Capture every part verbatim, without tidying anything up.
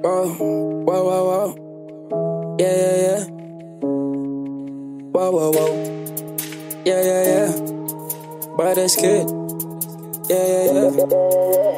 Whoa, whoa, whoa, whoa. Yeah, yeah, yeah. Whoa, whoa, whoa. Yeah, yeah, yeah. Baddest kid. Yeah, yeah, yeah.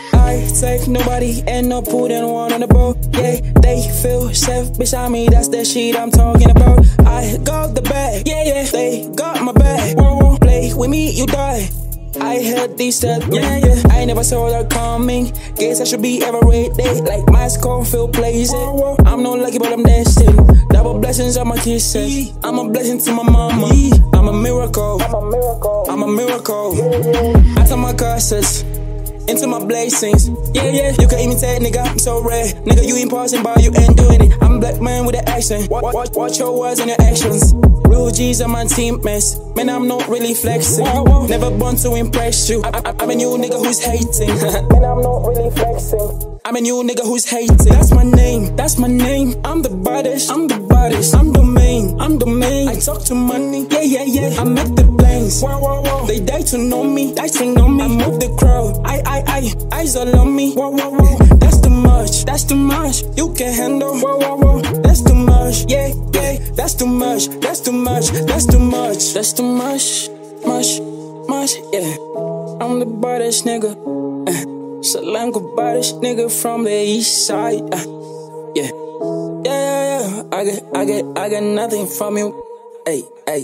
I take nobody and no putting one on the boat. Yeah, they feel safe beside me. That's the shit I'm talking about. I got the bag. Yeah, yeah. They got my bag. Whoa, whoa. Play with me, you die. I heard these steps, yeah, yeah. I never saw that coming. Guess I should be every day. Like my Scorfield plays it. I'm not lucky, but I'm destined. Double blessings on my kisses. I'm a blessing to my mama. I'm a miracle. I'm a miracle. I'm a miracle. I tell my curses into my blessings. Yeah, yeah. You can imitate, nigga. I'm so rare. Nigga, you ain't passing by, you ain't doing it. I'm a black man with an accent. Watch, watch, watch your words and your actions. Real G's on my teammates. Man, I'm not really flexing. Never born to impress you. I, I, I'm a new nigga who's hating. Man, I'm not really flexing. I'm a new nigga who's hating. That's my name. That's my name. I'm the baddest. I'm the baddest. I'm the main. I'm the main. I talk to money. Yeah, yeah, yeah. I make the planes. Whoa, whoa, whoa. They die to know me. Die to know me. I move the crowd. I, I, I. Eyes all on me. Whoa, whoa, whoa. That's too much. That's too much. You can handle. Whoa, whoa, whoa. That's too much. Yeah, yeah. That's too much. That's too much. That's too much. That's too much. Much. Much. Yeah. I'm the baddest nigga. Uh, Salenko baddest nigga from the east side. Uh, yeah. Yeah, yeah, yeah. I get, I get, I get nothing from you. Hey, hey.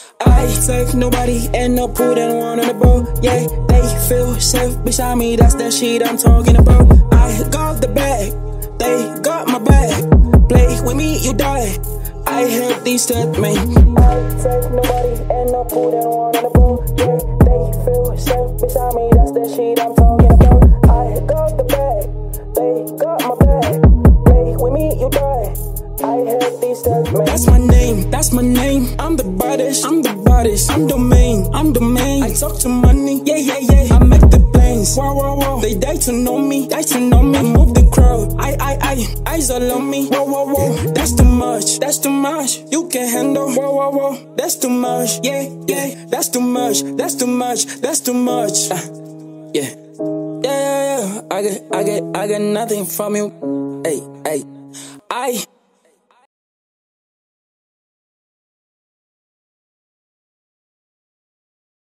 I take nobody and no putting one on the boat. Yeah, they feel safe beside me. That's the shit I'm talking about. I got the bag. They got my bag. Play with me, you die. I heard these statements. I take nobody and no putting one on the boat. Yeah, they feel safe beside me. That's the shit I'm talking about. I got the bag. They got my bag. Play with me, you die. I heard these statements. That's my name, that's my name. I'm the baddest, I'm the baddest. I'm the main, I'm the main. I talk to money, yeah, yeah, yeah. I make the planes. Whoa, whoa, whoa. They die to know me, die to know me. I move the crowd. I, I, I. Eyes all on me. Whoa, whoa, whoa. That's too much, that's too much. You can handle. Whoa, whoa, whoa. That's too much, yeah, yeah. That's too much, that's too much, that's too much. Uh, yeah. Yeah, yeah, yeah. I get, I get, I get nothing from you. Hey, hey. I